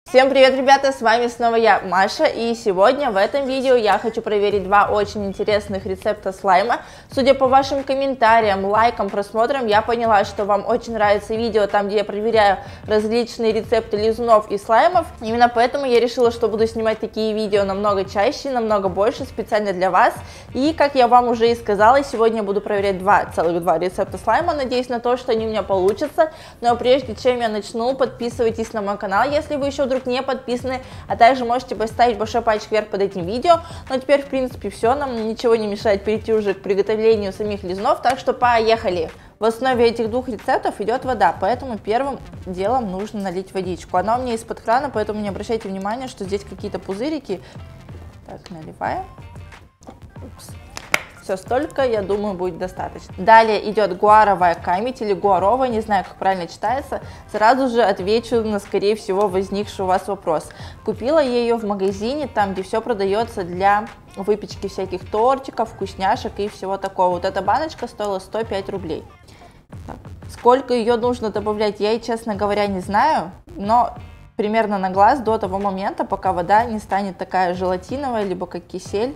Всем привет, ребята, с вами снова я, Маша, и сегодня в этом видео я хочу проверить два очень интересных рецепта слайма. Судя по вашим комментариям, лайкам, просмотрам, я поняла, что вам очень нравится видео там, где я проверяю различные рецепты лизунов и слаймов. Именно поэтому я решила, что буду снимать такие видео намного чаще, намного больше, специально для вас. И, как я вам уже и сказала, сегодня я буду проверять целых два рецепта слайма, надеюсь на то, что они у меня получатся. Но прежде чем я начну, подписывайтесь на мой канал, если вы еще вдруг не подписаны, а также можете поставить большой пальчик вверх под этим видео. Но теперь, в принципе, все, нам ничего не мешает перейти уже к приготовлению самих лизунов, так что поехали! В основе этих двух рецептов идет вода, поэтому первым делом нужно налить водичку. Она у меня из-под крана, поэтому не обращайте внимания, что здесь какие-то пузырики. Так, наливаем. Упс. Все, столько, я думаю, будет достаточно. Далее идет гуаровая камедь или гуаровая, не знаю, как правильно читается. Сразу же отвечу на, скорее всего, возникший у вас вопрос. Купила я ее в магазине, там, где все продается для выпечки всяких тортиков, вкусняшек и всего такого. Вот эта баночка стоила 105 рублей. Так. Сколько ее нужно добавлять, я, честно говоря, не знаю, но примерно на глаз до того момента, пока вода не станет такая желатиновая, либо как кисель.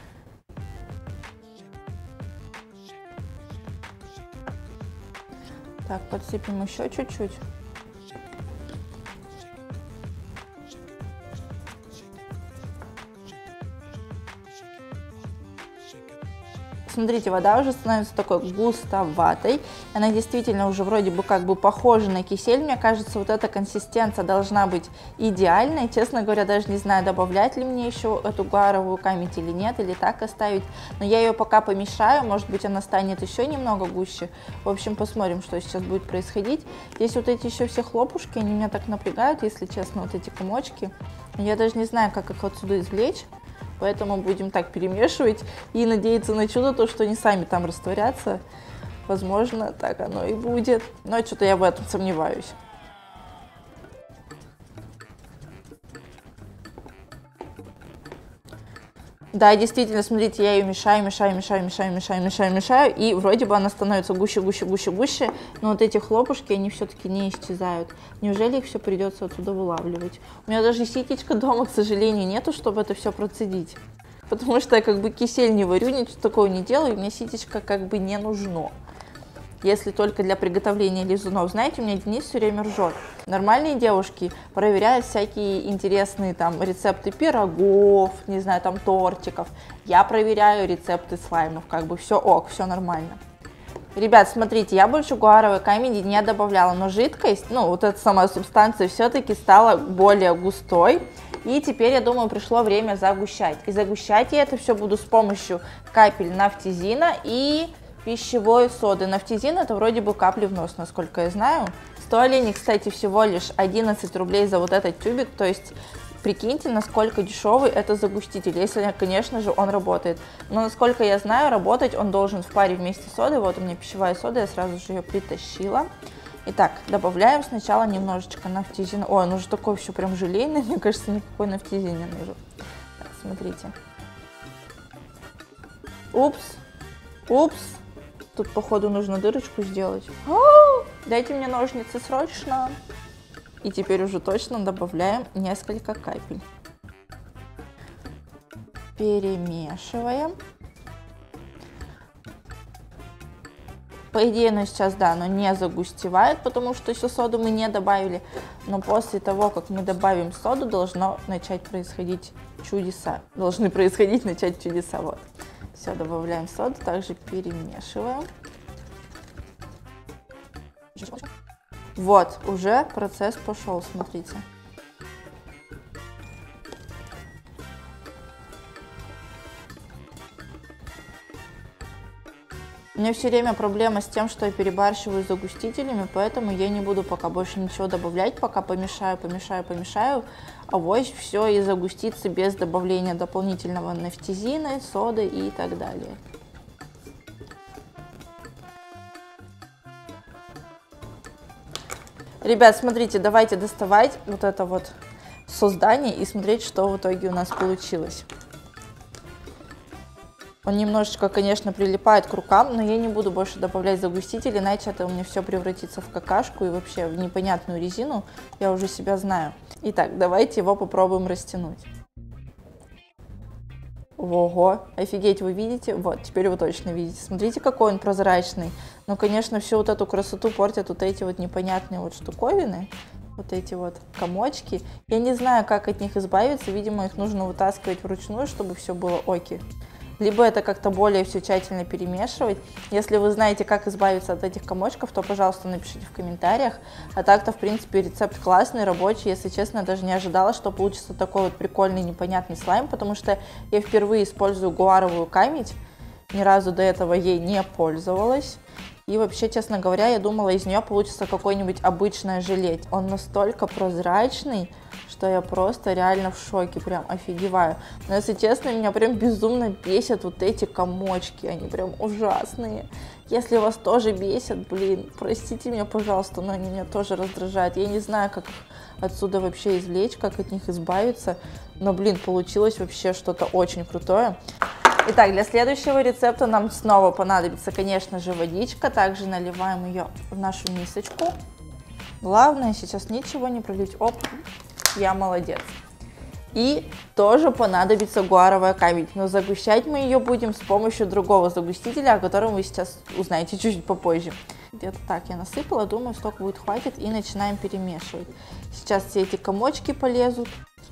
Так, подсыпем еще чуть-чуть. Смотрите, вода уже становится такой густоватой. Она действительно уже вроде бы как бы похожа на кисель. Мне кажется, вот эта консистенция должна быть идеальной. Честно говоря, даже не знаю, добавлять ли мне еще эту гуаровую камедь или нет, или так оставить. Но я ее пока помешаю, может быть, она станет еще немного гуще. В общем, посмотрим, что сейчас будет происходить. Здесь вот эти еще все хлопушки, они меня так напрягают, если честно, вот эти комочки. Я даже не знаю, как их отсюда извлечь. Поэтому будем так перемешивать и надеяться на чудо, то, что они сами там растворятся. Возможно, так оно и будет. Но что-то я в этом сомневаюсь. Да, действительно, смотрите, я ее мешаю, и вроде бы она становится гуще, но вот эти хлопушки, они все-таки не исчезают. Неужели их все придется отсюда вылавливать? У меня даже ситечка дома, к сожалению, нету, чтобы это все процедить. Потому что я как бы кисель не варю, ничего такого не делаю, и мне ситечко как бы не нужно. Если только для приготовления лизунов. Знаете, у меня Денис все время ржет. Нормальные девушки проверяют всякие интересные там рецепты пирогов, не знаю, там тортиков. Я проверяю рецепты слаймов, как бы все ок, все нормально. Ребят, смотрите, я больше гуаровой камеди не добавляла, но жидкость, ну вот эта сама субстанция все-таки стала более густой. И теперь, я думаю, пришло время загущать. И загущать я это все буду с помощью капель нафтизина и пищевой соды. Нафтизин это вроде бы капли в нос, насколько я знаю. Стоили они, кстати, всего лишь 11 рублей за вот этот тюбик, то есть прикиньте, насколько дешевый это загуститель, если, конечно же, он работает. Но, насколько я знаю, работать он должен в паре вместе с содой. Вот у меня пищевая сода, я сразу же ее притащила. Итак, добавляем сначала немножечко нафтизина. Ой, он уже такой все прям желейный, мне кажется, никакой нафтизин не нужен. Так, смотрите. Упс. Тут, походу, нужно дырочку сделать. Дайте мне ножницы срочно. И теперь уже точно добавляем несколько капель. Перемешиваем. По идее, оно сейчас, да, оно не загустевает, потому что еще соду мы не добавили. Но после того, как мы добавим соду, должны происходить чудеса. Вот. Все, добавляем соду, также перемешиваем. Вот, уже процесс пошел, смотрите. У меня все время проблема с тем, что я перебарщиваю с загустителями, поэтому я не буду пока больше ничего добавлять, пока помешаю, авось все и загустится без добавления дополнительного нафтизина, соды и так далее. Ребят, смотрите, давайте доставать вот это вот создание и смотреть, что в итоге у нас получилось. Он немножечко, конечно, прилипает к рукам, но я не буду больше добавлять загуститель, иначе это у меня все превратится в какашку и вообще в непонятную резину. Я уже себя знаю. Итак, давайте его попробуем растянуть. Ого, офигеть, вы видите? Вот, теперь вы точно видите. Смотрите, какой он прозрачный. Но, конечно, всю вот эту красоту портят вот эти вот непонятные вот штуковины. Вот эти вот комочки. Я не знаю, как от них избавиться. Видимо, их нужно вытаскивать вручную, чтобы все было оки. Либо это как-то более все тщательно перемешивать. Если вы знаете, как избавиться от этих комочков, то, пожалуйста, напишите в комментариях. А так-то, в принципе, рецепт классный, рабочий. Если честно, я даже не ожидала, что получится такой вот прикольный, непонятный слайм, потому что я впервые использую гуаровую камедь. Ни разу до этого ей не пользовалась. И вообще, честно говоря, я думала, из нее получится какое-нибудь обычное желе. Он настолько прозрачный, что я просто реально в шоке, прям офигеваю. Но если честно, меня прям безумно бесят вот эти комочки, они прям ужасные. Если вас тоже бесят, блин, простите меня, пожалуйста, но они меня тоже раздражают. Я не знаю, как отсюда вообще извлечь, как от них избавиться, но, блин, получилось вообще что-то очень крутое. Итак, для следующего рецепта нам снова понадобится, конечно же, водичка. Также наливаем ее в нашу мисочку. Главное сейчас ничего не пролить. Оп, я молодец. И тоже понадобится гуаровая камедь, но загущать мы ее будем с помощью другого загустителя, о котором вы сейчас узнаете чуть-чуть попозже. Где-то так я насыпала, думаю, столько будет хватит, и начинаем перемешивать. Сейчас все эти комочки полезут.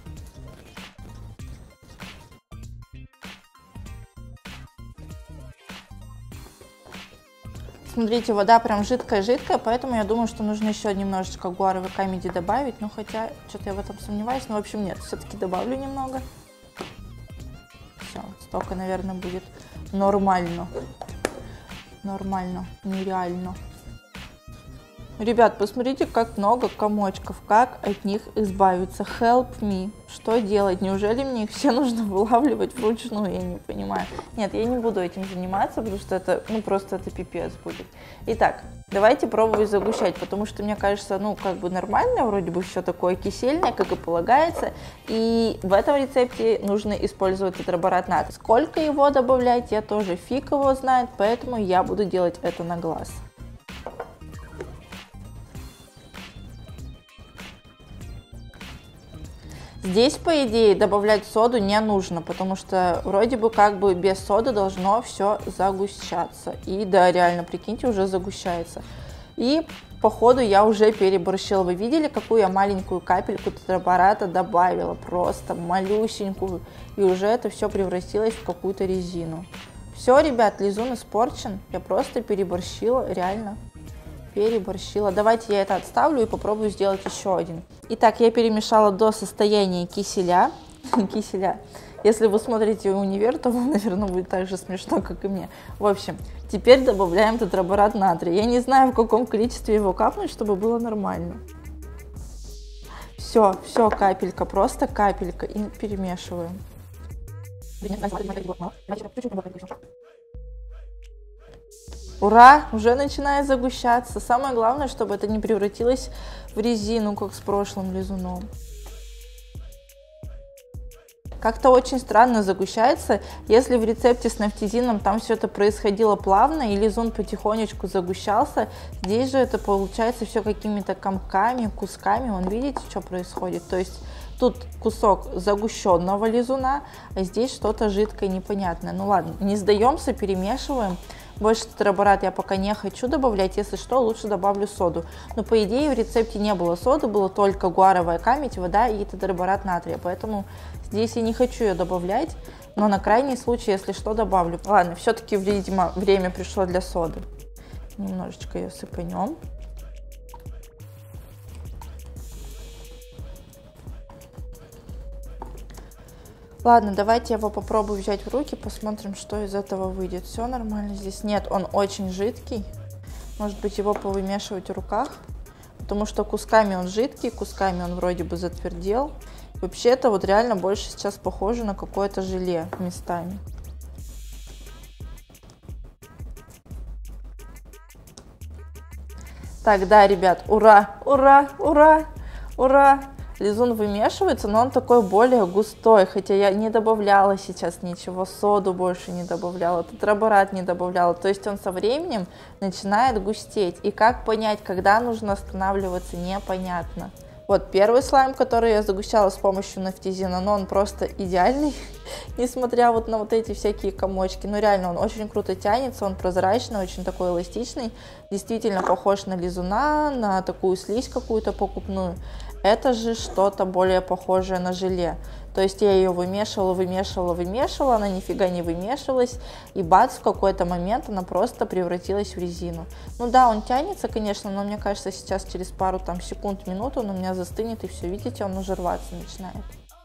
Смотрите, вода прям жидкая-жидкая, поэтому я думаю, что нужно еще немножечко гуаровой камеди добавить. Ну, хотя, что-то я в этом сомневаюсь, но, в общем, нет, все-таки добавлю немного. Все, столько, наверное, будет нормально. Нормально, нереально. Ребят, посмотрите, как много комочков, как от них избавиться. Help me. Что делать? Неужели мне их все нужно вылавливать вручную? Я не понимаю. Нет, я не буду этим заниматься, потому что это, ну, просто это пипец будет. Итак, давайте пробовать загущать, потому что, мне кажется, ну, как бы нормально, вроде бы все такое кисельное, как и полагается. И в этом рецепте нужно использовать тетраборат натрия. Сколько его добавлять, я тоже фиг его знает, поэтому я буду делать это на глаз. Здесь, по идее, добавлять соду не нужно, потому что вроде бы как бы без соды должно все загущаться. И да, реально, прикиньте, уже загущается. И по ходу я уже переборщила. Вы видели, какую я маленькую капельку тетрабората добавила? Просто малюсенькую. И уже это все превратилось в какую-то резину. Все, ребят, лизун испорчен. Я просто переборщила, реально. Переборщила. Давайте я это отставлю и попробую сделать еще один. Итак, я перемешала до состояния киселя. Если вы смотрите «Универ», то вам, наверное, будет так же смешно, как и мне. В общем, теперь добавляем тетраборат натрия. Я не знаю, в каком количестве его капнуть, чтобы было нормально. Все, капелька, просто капелька. И перемешиваем. Ура! Уже начинает загущаться. Самое главное, чтобы это не превратилось в резину, как с прошлым лизуном. Как-то очень странно загущается. Если в рецепте с нафтизином там все это происходило плавно, и лизун потихонечку загущался, здесь же это получается все какими-то комками, кусками. Вон, видите, что происходит? То есть тут кусок загущенного лизуна, а здесь что-то жидкое, непонятное. Ну ладно, не сдаемся, перемешиваем. Больше тетраборат я пока не хочу добавлять, если что, лучше добавлю соду. Но по идее в рецепте не было соды, было только гуаровая камедь, вода и тетраборат натрия, поэтому здесь я не хочу ее добавлять, но на крайний случай, если что, добавлю. Ладно, все-таки, видимо, время пришло для соды. Немножечко ее сыпанем. Ладно, давайте я его попробую взять в руки, посмотрим, что из этого выйдет. Все нормально здесь? Нет, он очень жидкий. Может быть, его повымешивать в руках, потому что кусками он жидкий, кусками он вроде бы затвердел. Вообще это вот реально больше сейчас похоже на какое-то желе местами. Так, да, ребят, ура, ура, ура, ура! Лизун вымешивается, но он такой более густой, хотя я не добавляла сейчас ничего, соду больше не добавляла, тетраборат не добавляла, то есть он со временем начинает густеть. И как понять, когда нужно останавливаться, непонятно. Вот первый слайм, который я загущала с помощью нафтизина, но он просто идеальный, несмотря вот на вот эти всякие комочки. Но реально он очень круто тянется, он прозрачный, очень такой эластичный, действительно похож на лизуна, на такую слизь какую-то покупную. Это же что-то более похожее на желе. То есть я ее вымешивала, она нифига не вымешивалась, и бац, в какой-то момент она просто превратилась в резину. Ну да, он тянется, конечно, но мне кажется, сейчас через пару там секунд, минут он у меня застынет, и все, видите, он уже рваться начинает.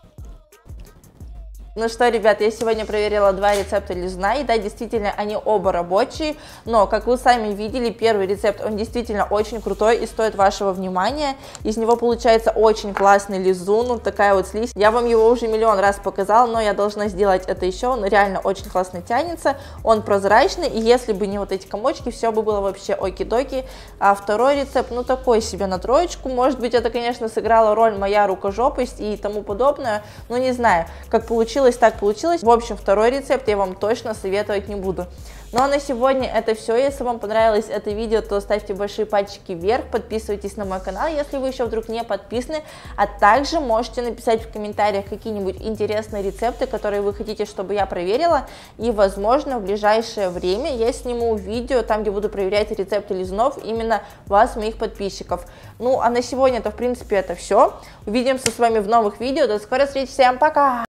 Ну что, ребят, я сегодня проверила два рецепта лизуна, и да, действительно, они оба рабочие, но, как вы сами видели, первый рецепт, он действительно очень крутой и стоит вашего внимания, из него получается очень классный лизун, вот такая вот слизь, я вам его уже миллион раз показала, но я должна сделать это еще, он реально очень классно тянется, он прозрачный, и если бы не вот эти комочки, все бы было вообще оки-доки. А второй рецепт, ну такой себе на троечку, может быть, это, конечно, сыграла роль моя рукожопость и тому подобное, но не знаю, как получилось, так получилось. В общем, второй рецепт я вам точно советовать не буду. Ну а на сегодня это все. Если вам понравилось это видео, то ставьте большие пальчики вверх, подписывайтесь на мой канал, если вы еще вдруг не подписаны, а также можете написать в комментариях какие-нибудь интересные рецепты, которые вы хотите, чтобы я проверила, и возможно в ближайшее время я сниму видео, там где буду проверять рецепты лизунов именно вас, моих подписчиков. Ну а на сегодня это в принципе это все. Увидимся с вами в новых видео, до скорой встречи, всем пока!